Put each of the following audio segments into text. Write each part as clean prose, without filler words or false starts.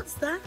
What's that?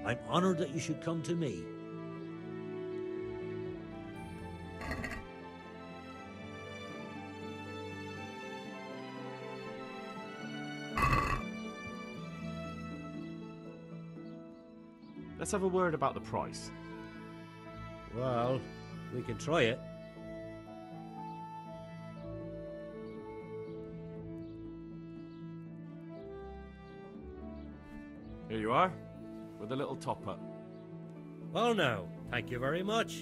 I'm honored that you should come to me. Let's have a word about the price. Well, we can try it. Here you are, with a little top-up. Well now, thank you very much.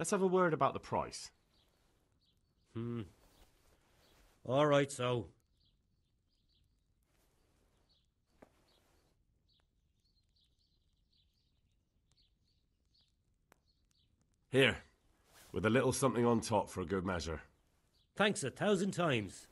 Let's have a word about the price. All right, so. Here, with a little something on top for a good measure. Thanks 1,000 times.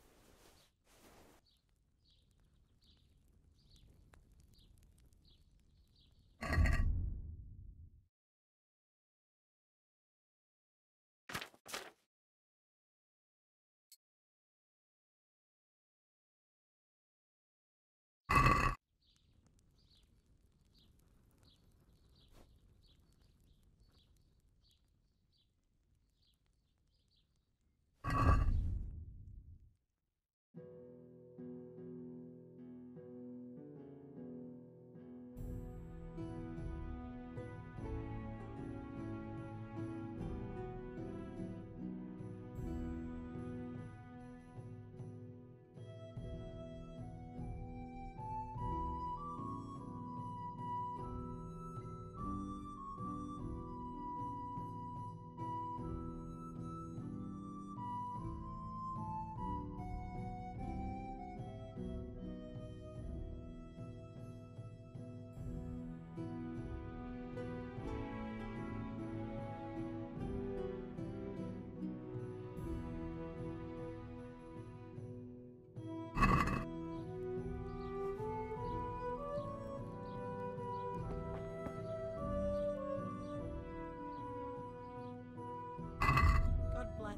God bless.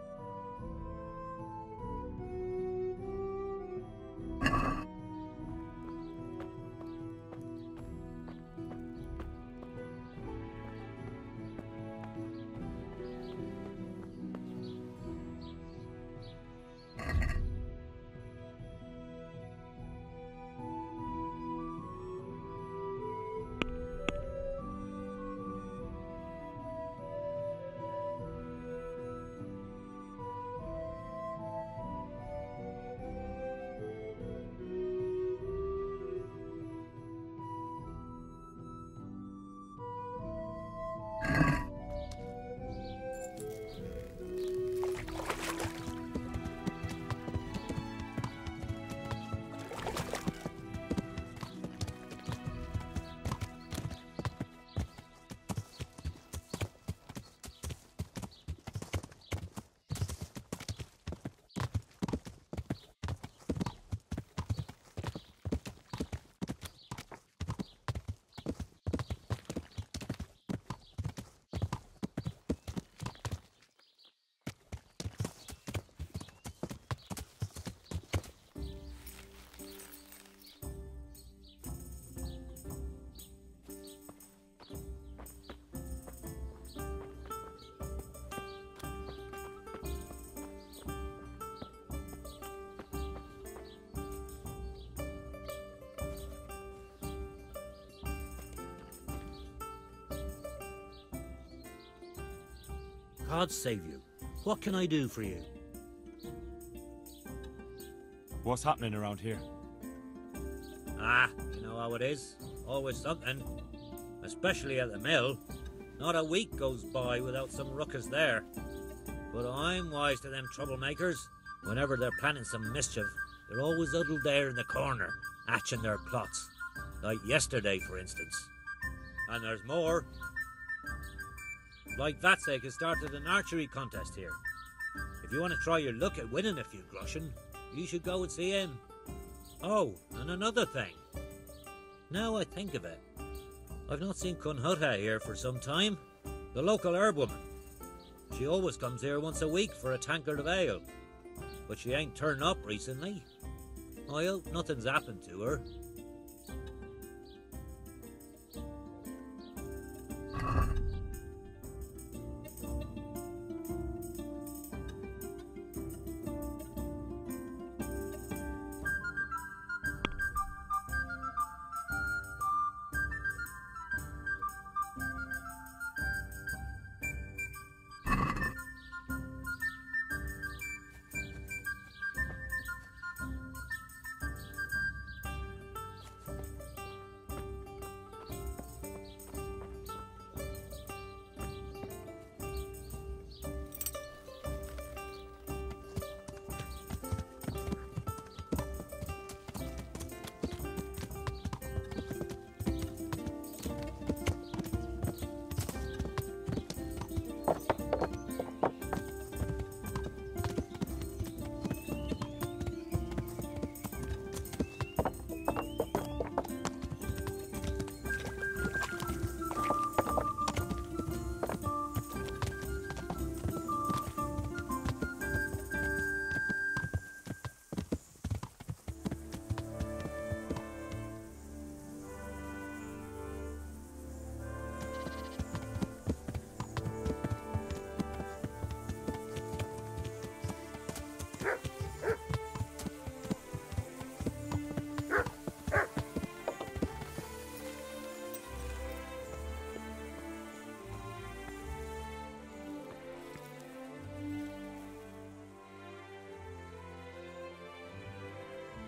God save you. What can I do for you? What's happening around here? Ah, you know how it is. Always something. Especially at the mill. Not a week goes by without some ruckus there. But I'm wise to them troublemakers. Whenever they're planning some mischief, they're always huddled there in the corner, hatching their plots. Like yesterday, for instance. And there's more. Like Vatsek has started an archery contest here. If you want to try your luck at winning a few groschen, you should go and see him. Oh, and another thing. Now I think of it, I've not seen Kunhutta here for some time. The local herb-woman. She always comes here once a week for a tankard of ale. But she ain't turned up recently. I hope nothing's happened to her.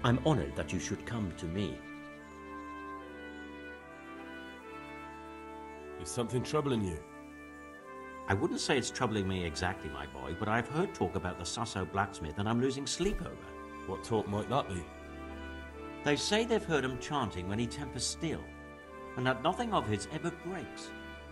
I'm honored that you should come to me. Is something troubling you? I wouldn't say it's troubling me exactly, my boy, but I've heard talk about the Sasso blacksmith and I'm losing sleep over. What talk might that be? They say they've heard him chanting when he tempers steel, and that nothing of his ever breaks.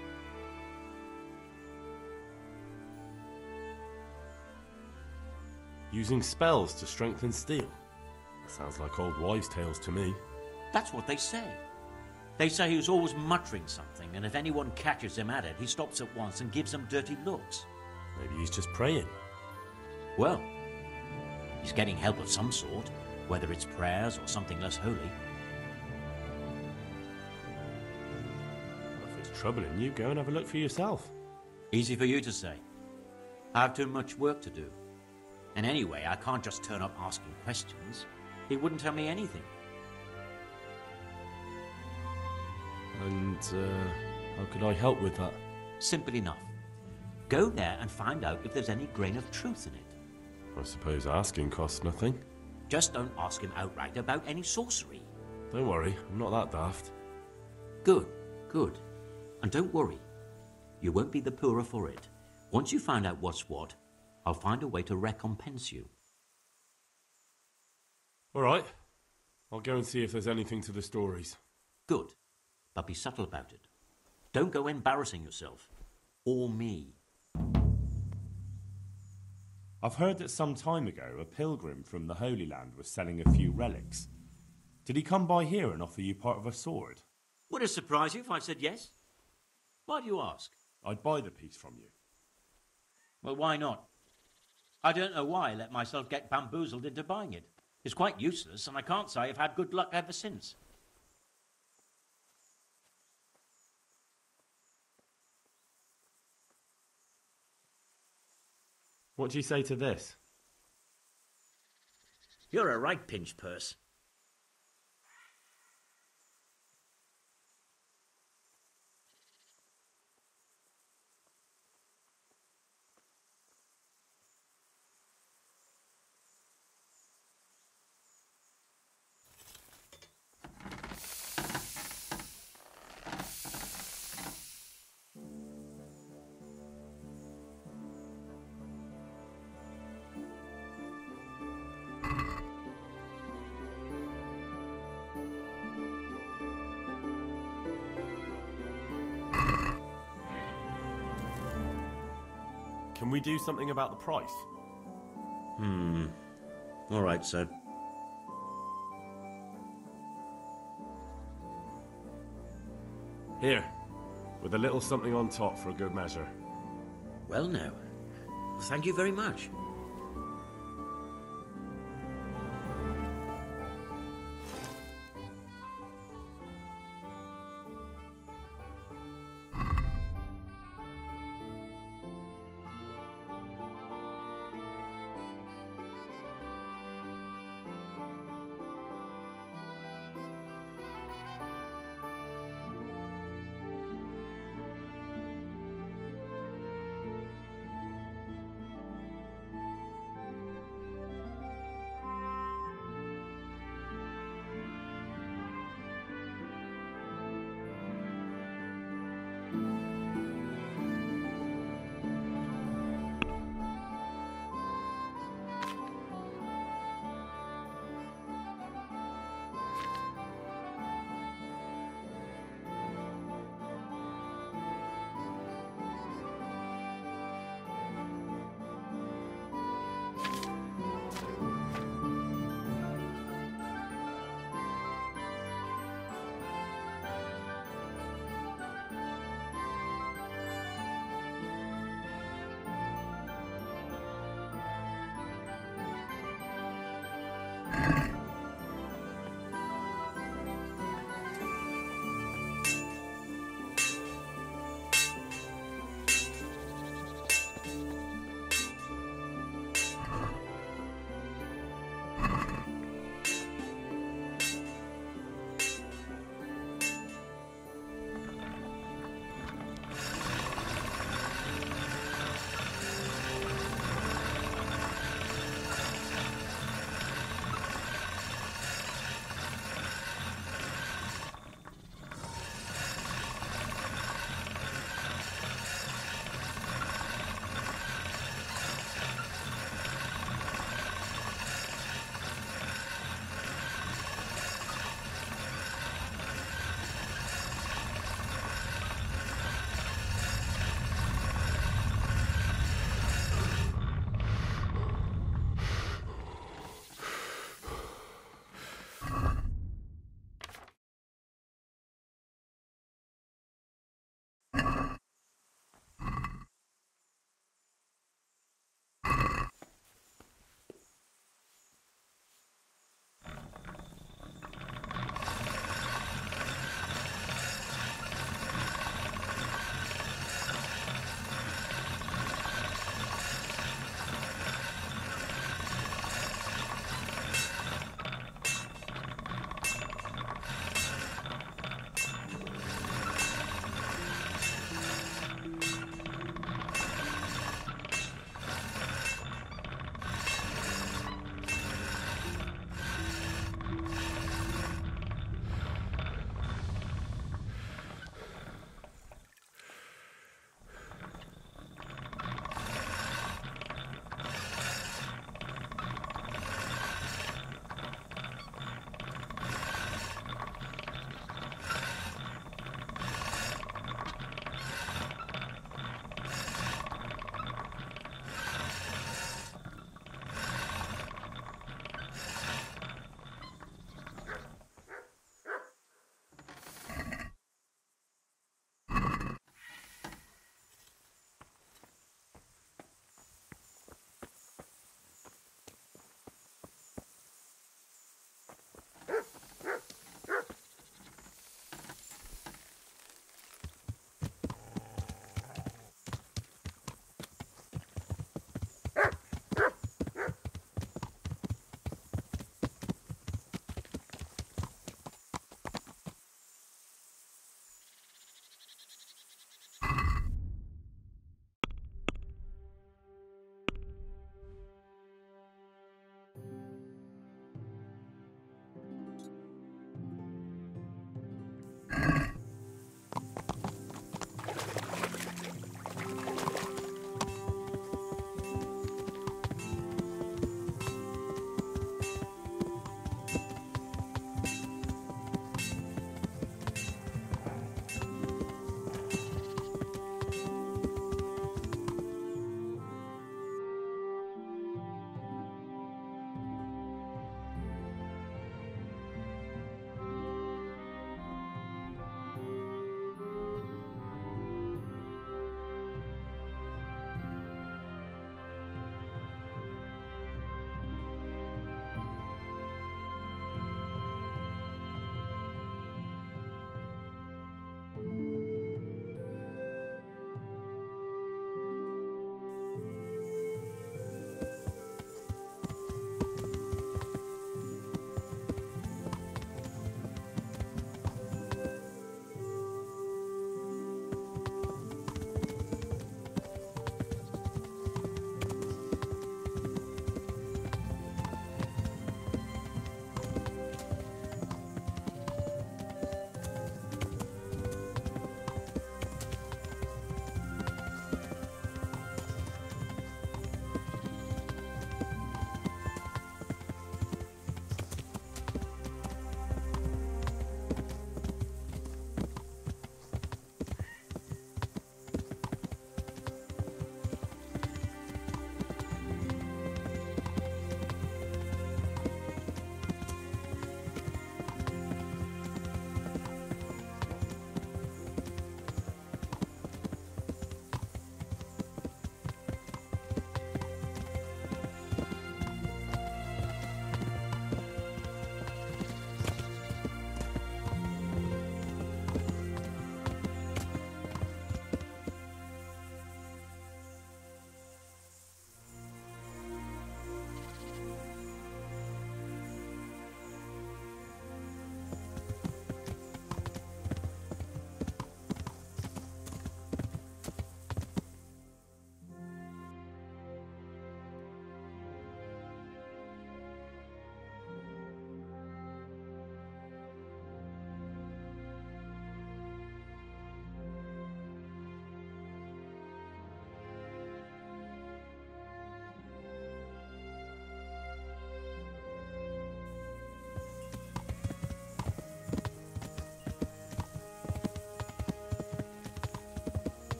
Using spells to strengthen steel? Sounds like old wives' tales to me. That's what they say. They say he was always muttering something, and if anyone catches him at it, he stops at once and gives them dirty looks. Maybe he's just praying. Well, he's getting help of some sort, whether it's prayers or something less holy. Well, if it's troubling you, go and have a look for yourself. Easy for you to say. I have too much work to do. And anyway, I can't just turn up asking questions. He wouldn't tell me anything. And, how could I help with that? Simple enough. Go there and find out if there's any grain of truth in it. I suppose asking costs nothing. Just don't ask him outright about any sorcery. Don't worry, I'm not that daft. Good, good. And don't worry. You won't be the poorer for it. Once you find out what's what, I'll find a way to recompense you. All right. I'll go and see if there's anything to the stories. Good. But be subtle about it. Don't go embarrassing yourself. Or me. I've heard that some time ago a pilgrim from the Holy Land was selling a few relics. Did he come by here and offer you part of a sword? Would it surprise you if I said yes? Why do you ask? I'd buy the piece from you. Well, why not? I don't know why I let myself get bamboozled into buying it. It's quite useless, and I can't say I've had good luck ever since. What do you say to this? You're a right pinch purse. Can we do something about the price? All right, sir. Here, with a little something on top for a good measure. Well, now. Thank you very much.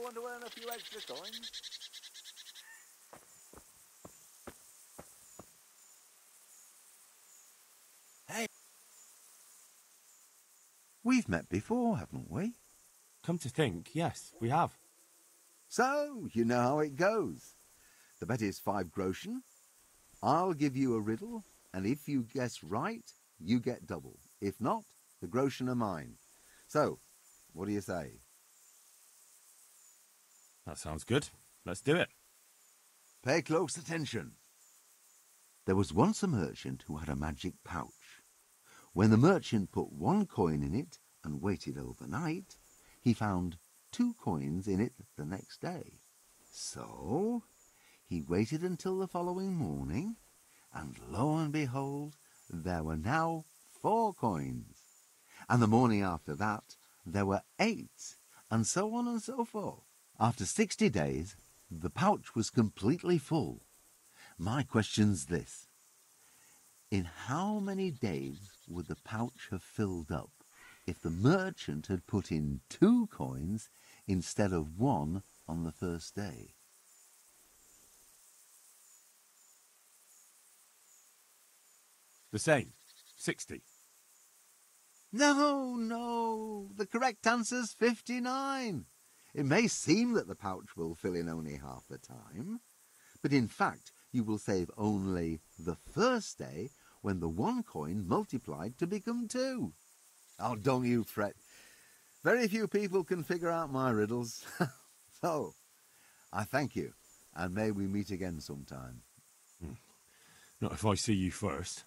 want to earn a few extra coins? Hey! We've met before, haven't we? Come to think, yes, we have. So, you know how it goes. The bet is 5 groschen. I'll give you a riddle, and if you guess right, you get double. If not, the groschen are mine. So, what do you say? That sounds good. Let's do it. Pay close attention. There was once a merchant who had a magic pouch. When the merchant put 1 coin in it and waited overnight, he found 2 coins in it the next day. So he waited until the following morning, and lo and behold, there were now 4 coins. And the morning after that, there were 8, and so on and so forth. After 60 days, the pouch was completely full. My question's this. In how many days would the pouch have filled up if the merchant had put in 2 coins instead of 1 on the first day? The same. 60. No. The correct answer's 59. It may seem that the pouch will fill in only half the time, but in fact you will save only the first day when the 1 coin multiplied to become 2. Oh, don't you fret. Very few people can figure out my riddles. So, I thank you, and may we meet again sometime. Not if I see you first.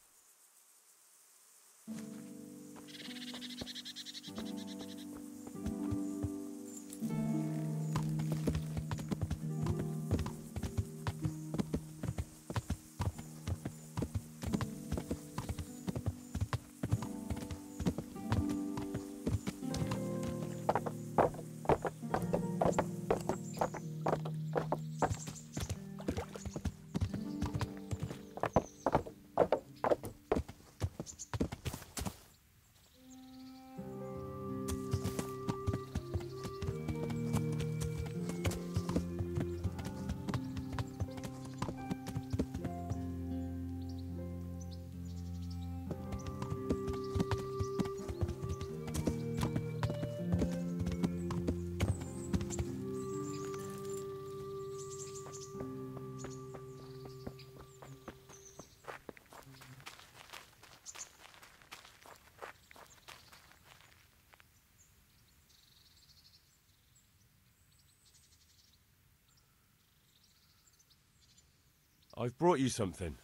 I've brought you something.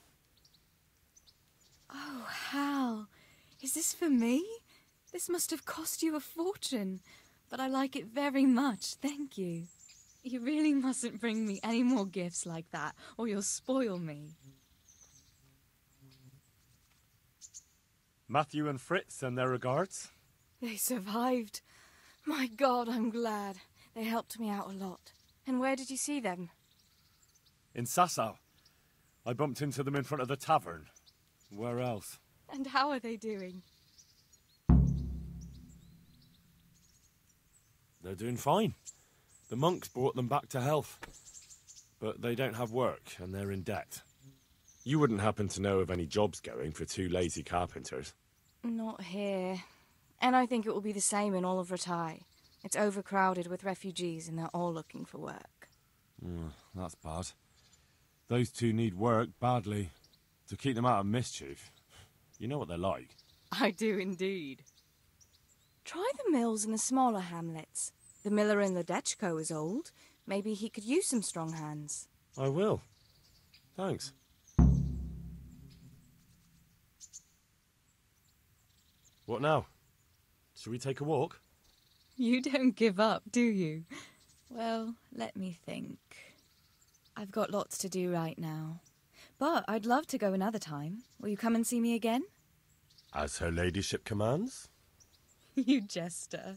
Oh, Hal. Is this for me? This must have cost you a fortune, but I like it very much, thank you. You really mustn't bring me any more gifts like that, or you'll spoil me. Matthew and Fritz send their regards. They survived. My God, I'm glad. They helped me out a lot. And where did you see them? In Sasau. I bumped into them in front of the tavern. Where else? And how are they doing? They're doing fine. The monks brought them back to health. But they don't have work, and they're in debt. You wouldn't happen to know of any jobs going for 2 lazy carpenters? Not here. And I think it will be the same in all of Ratai. It's overcrowded with refugees, and they're all looking for work. That's bad. Those 2 need work badly. To keep them out of mischief. You know what they're like. I do indeed. Try the mills in the smaller hamlets. The miller in the Dechko is old. Maybe he could use some strong hands. I will. Thanks. What now? Shall we take a walk? You don't give up, do you? Well, let me think. I've got lots to do right now. But I'd love to go another time. Will you come and see me again? As her ladyship commands. You jester.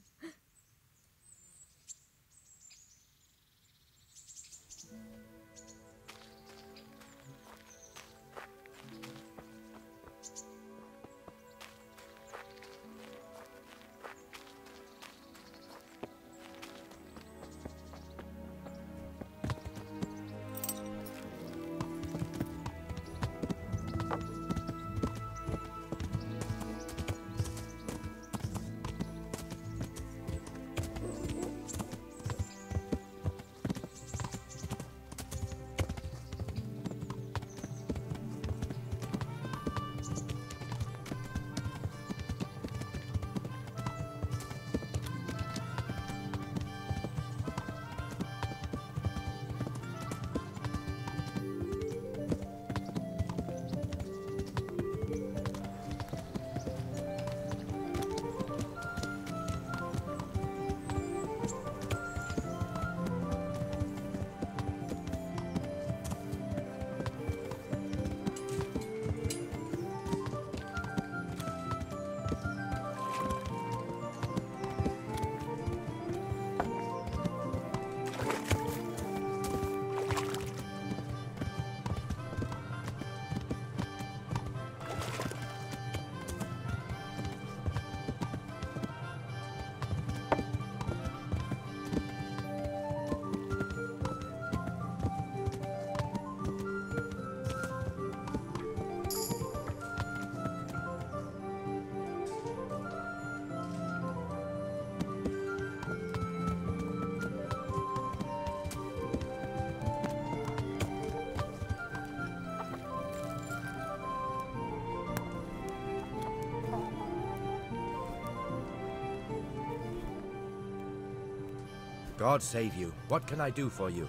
God save you. What can I do for you?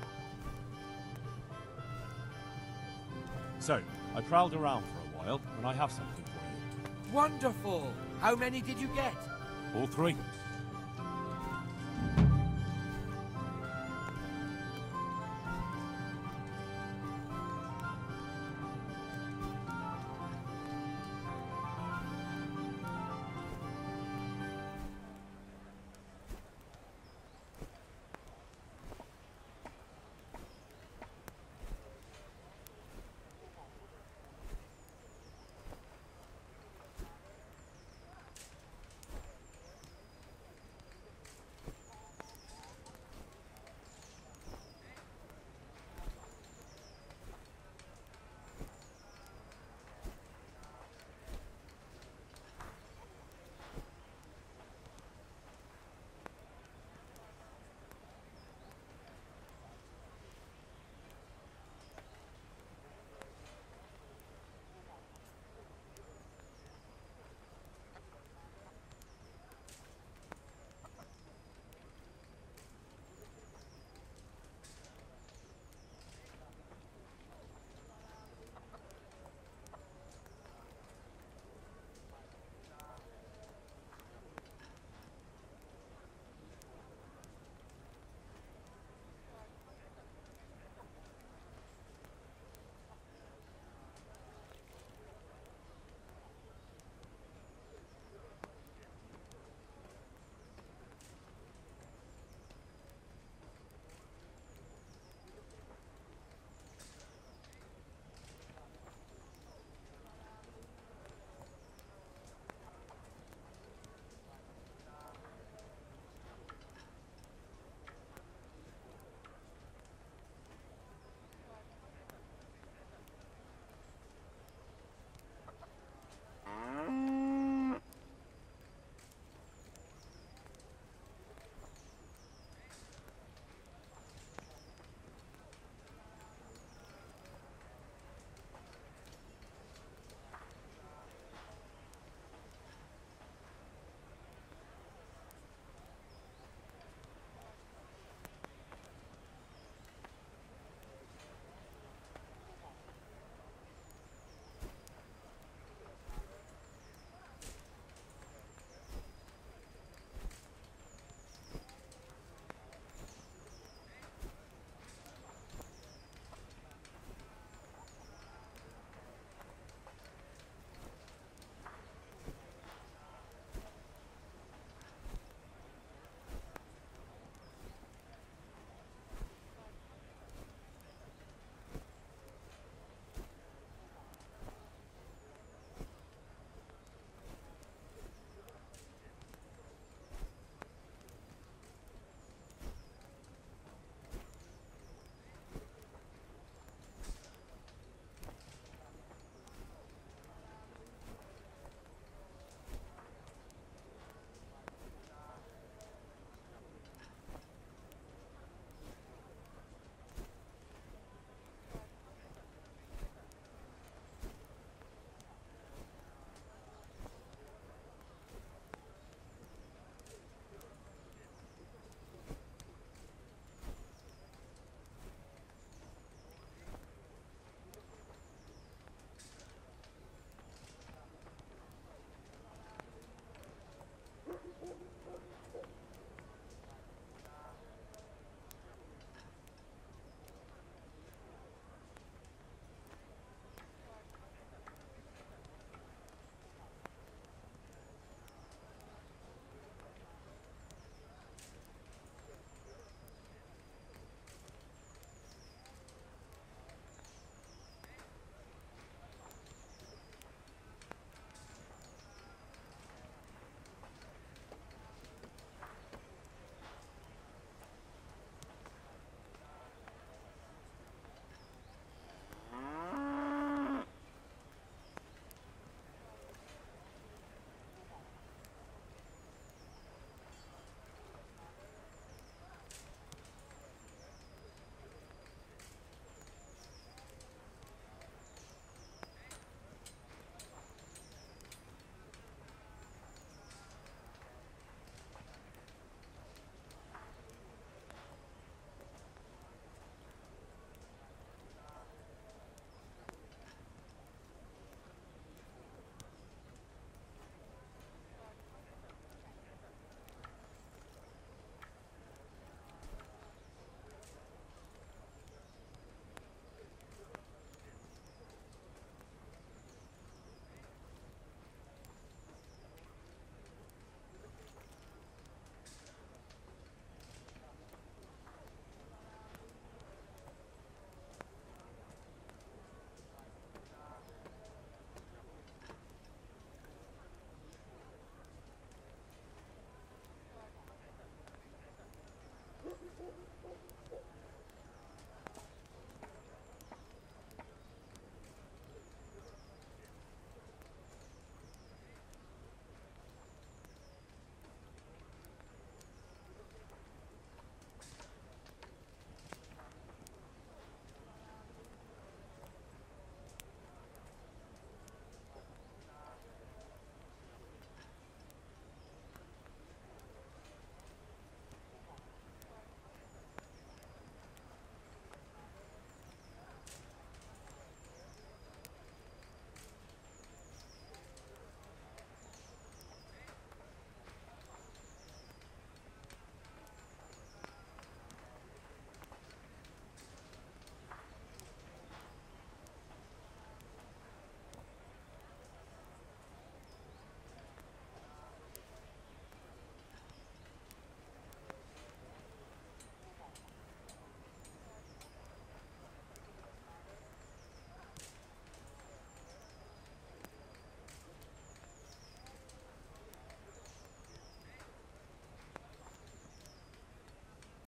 So, I prowled around for a while, and I have something for you. Wonderful! How many did you get? All three.